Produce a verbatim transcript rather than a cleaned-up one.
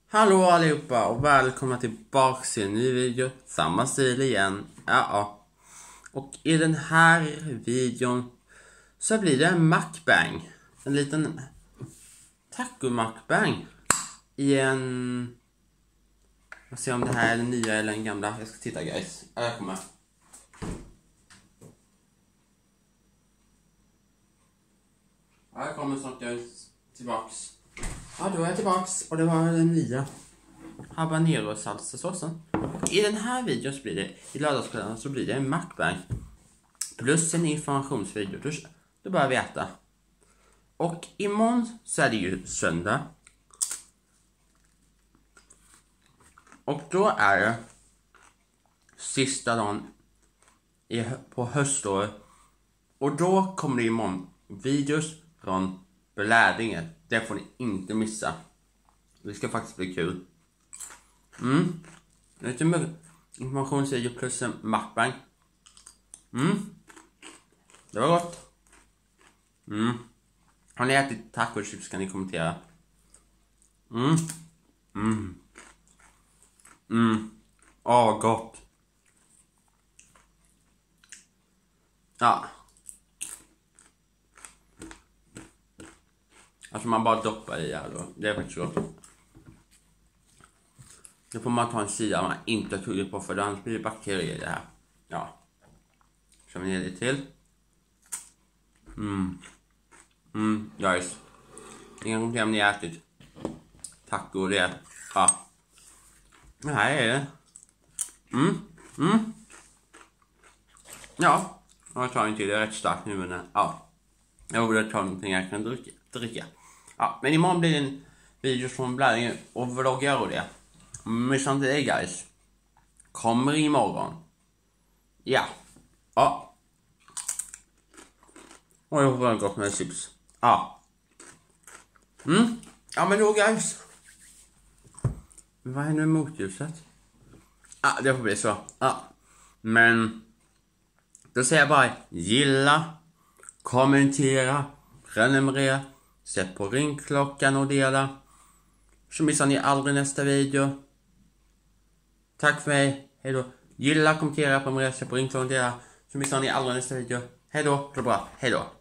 Hallå allihopa och välkomna tillbaka till en ny video. Samma stil igen. Ja, ja. Och i den här videon så blir det en mukbang. En liten taco mukbang. I en... Jag ser om det här är den nya eller den gamla. Jag ska titta guys. Här kommer. Här kommer snart guys tillbaks. Ja, då är jag tillbaks och det var den nya habanero salsasåsen. I den här videon så blir det, i lördagskvällen så blir det en mukbang plus en informationsvideo. Då, då börjar vi äta. Och imorgon så är det ju söndag. Och då är det sista dagen i, på höståret. Och då kommer det imorgon videos från Blädinge. Det får ni inte missa. Det ska faktiskt bli kul. Mm. Lite informationsvideo plus en mukbang. Mm. Det var gott. Mm. Har ni ätit tacochips kan ni kommentera. Mm. Mm. Mm. Åh, oh, gott. Ja. Alltså man bara doppar i här då. Det är faktiskt gott. Nu får man ta en sida man inte tuggar på för annars blir det bakterier i det här. Ja. Så vi ner det till. Mm. Mm, guys. Ni kan kommentera om ni har ätit taco och det. Ja. Det här är det. Mm. Mm. Ja. Jag tar en till. Det är rätt starkt nu men ja. Jag borde ta någonting jag kan dricka. dricka. Ja, men imorgon blir det en video från Blädinge och vloggar och det. Missa inte det guys. Kommer imorgon. Ja. Ja. Och jag har gått med chips. Ja. Mm. Ja men då guys. Vad är nu motljuset? Ja, det får bli så. Ja. Men då säger jag bara gilla, kommentera, prenumerera, sätt på ringklockan och dela. Så missar ni aldrig nästa video. Tack för mig. Hej då. Gilla, kommentera, prenumerera, sätt på ringklockan och dela. Så missar ni aldrig nästa video. Hej då. Det är bra. Hej då.